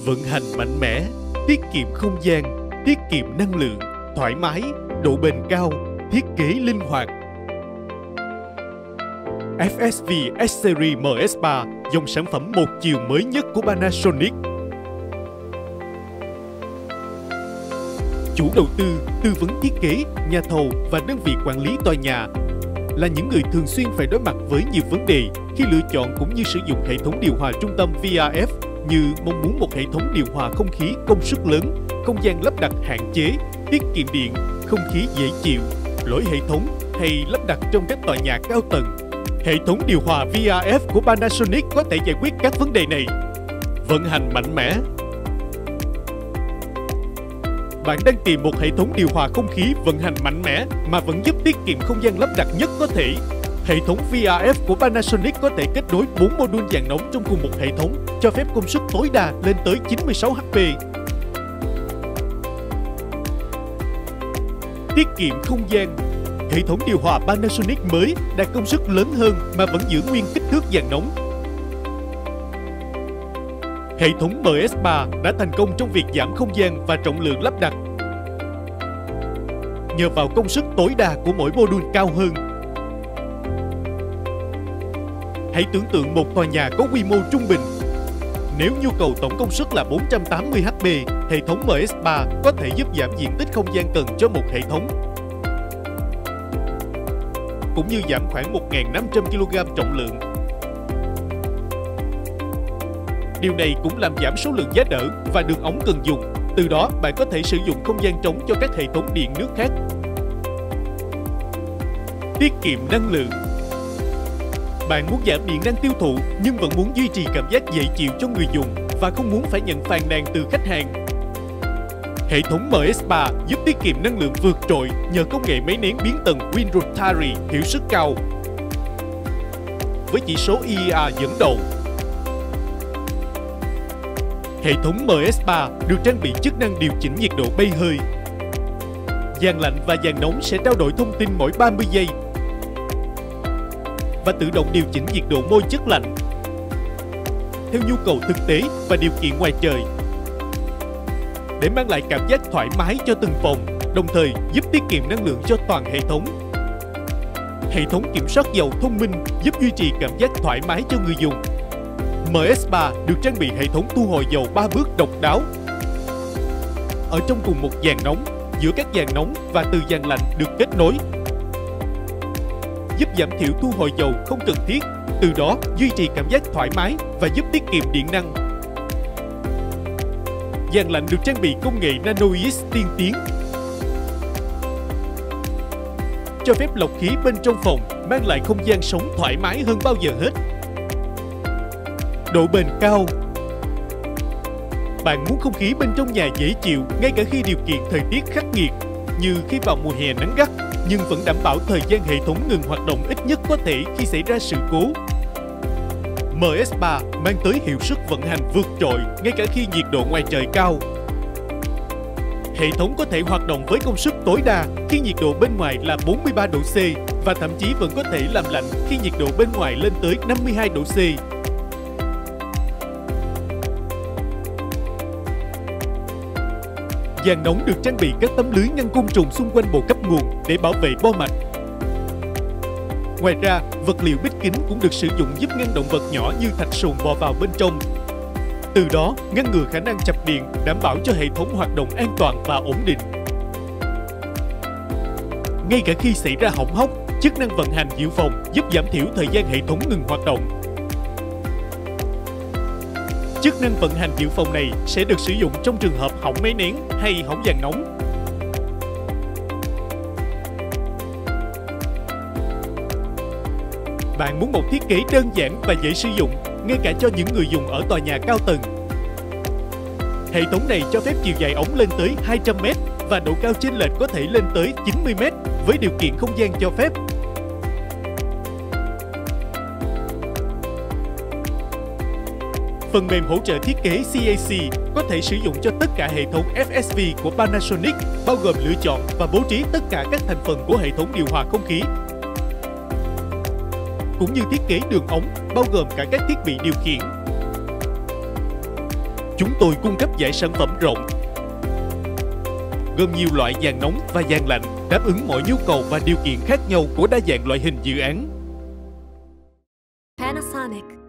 vận hành mạnh mẽ, tiết kiệm không gian, tiết kiệm năng lượng, thoải mái, độ bền cao, thiết kế linh hoạt. FSV S-Series MS3, dòng sản phẩm một chiều mới nhất của Panasonic. Chủ đầu tư, tư vấn thiết kế, nhà thầu và đơn vị quản lý tòa nhà là những người thường xuyên phải đối mặt với nhiều vấn đề khi lựa chọn cũng như sử dụng hệ thống điều hòa trung tâm VRF, như mong muốn một hệ thống điều hòa không khí công suất lớn, không gian lắp đặt hạn chế, tiết kiệm điện, không khí dễ chịu, lỗi hệ thống hay lắp đặt trong các tòa nhà cao tầng. Hệ thống điều hòa VRF của Panasonic có thể giải quyết các vấn đề này. Vận hành mạnh mẽ. Bạn đang tìm một hệ thống điều hòa không khí vận hành mạnh mẽ mà vẫn giúp tiết kiệm không gian lắp đặt nhất có thể. Hệ thống VRF của Panasonic có thể kết nối 4 mô đun dàn nóng trong cùng một hệ thống, cho phép công suất tối đa lên tới 96 HP. Tiết kiệm không gian. Hệ thống điều hòa Panasonic mới đạt công suất lớn hơn mà vẫn giữ nguyên kích thước dàn nóng. Hệ thống MS3 đã thành công trong việc giảm không gian và trọng lượng lắp đặt nhờ vào công suất tối đa của mỗi mô đun cao hơn. Hãy tưởng tượng một tòa nhà có quy mô trung bình. Nếu nhu cầu tổng công suất là 480 HP, hệ thống MS3 có thể giúp giảm diện tích không gian cần cho một hệ thống, cũng như giảm khoảng 1.500 kg trọng lượng. Điều này cũng làm giảm số lượng giá đỡ và đường ống cần dùng. Từ đó, bạn có thể sử dụng không gian trống cho các hệ thống điện nước khác. Tiết kiệm năng lượng. Bạn muốn giảm điện năng tiêu thụ nhưng vẫn muốn duy trì cảm giác dễ chịu cho người dùng và không muốn phải nhận phàn nàn từ khách hàng. Hệ thống MS3 giúp tiết kiệm năng lượng vượt trội nhờ công nghệ máy nén biến tần Wind Rotary hiệu suất cao với chỉ số IER dẫn đầu. Hệ thống MS3 được trang bị chức năng điều chỉnh nhiệt độ bay hơi. Dàn lạnh và dàn nóng sẽ trao đổi thông tin mỗi 30 giây và tự động điều chỉnh nhiệt độ môi chất lạnh theo nhu cầu thực tế và điều kiện ngoài trời, để mang lại cảm giác thoải mái cho từng phòng, đồng thời giúp tiết kiệm năng lượng cho toàn hệ thống. Hệ thống kiểm soát dầu thông minh giúp duy trì cảm giác thoải mái cho người dùng. MS3 được trang bị hệ thống thu hồi dầu 3 bước độc đáo. Ở trong cùng một dàn nóng, giữa các dàn nóng và từ dàn lạnh được kết nối, giúp giảm thiểu thu hồi dầu không cần thiết, từ đó duy trì cảm giác thoải mái và giúp tiết kiệm điện năng. Dàn lạnh được trang bị công nghệ NanoEase tiên tiến, cho phép lọc khí bên trong phòng, mang lại không gian sống thoải mái hơn bao giờ hết. Độ bền cao. Bạn muốn không khí bên trong nhà dễ chịu ngay cả khi điều kiện thời tiết khắc nghiệt, như khi vào mùa hè nắng gắt, nhưng vẫn đảm bảo thời gian hệ thống ngừng hoạt động ít nhất có thể khi xảy ra sự cố. MS3 mang tới hiệu suất vận hành vượt trội ngay cả khi nhiệt độ ngoài trời cao. Hệ thống có thể hoạt động với công suất tối đa khi nhiệt độ bên ngoài là 43 độ C và thậm chí vẫn có thể làm lạnh khi nhiệt độ bên ngoài lên tới 52 độ C. Dàn nóng được trang bị các tấm lưới ngăn côn trùng xung quanh bộ cấp nguồn để bảo vệ bo mạch. Ngoài ra, vật liệu bít kính cũng được sử dụng giúp ngăn động vật nhỏ như thạch sùn bò vào bên trong. Từ đó, ngăn ngừa khả năng chập điện, đảm bảo cho hệ thống hoạt động an toàn và ổn định. Ngay cả khi xảy ra hỏng hóc, chức năng vận hành dự phòng giúp giảm thiểu thời gian hệ thống ngừng hoạt động. Chức năng vận hành dự phòng này sẽ được sử dụng trong trường hợp hỏng máy nén hay hỏng dàn nóng. Bạn muốn một thiết kế đơn giản và dễ sử dụng, ngay cả cho những người dùng ở tòa nhà cao tầng. Hệ thống này cho phép chiều dài ống lên tới 200 m và độ cao chênh lệch có thể lên tới 90 m với điều kiện không gian cho phép. Phần mềm hỗ trợ thiết kế CAC có thể sử dụng cho tất cả hệ thống FSV của Panasonic, bao gồm lựa chọn và bố trí tất cả các thành phần của hệ thống điều hòa không khí, cũng như thiết kế đường ống, bao gồm cả các thiết bị điều khiển. Chúng tôi cung cấp dải sản phẩm rộng, gồm nhiều loại dàn nóng và dàn lạnh, đáp ứng mọi nhu cầu và điều kiện khác nhau của đa dạng loại hình dự án. Panasonic.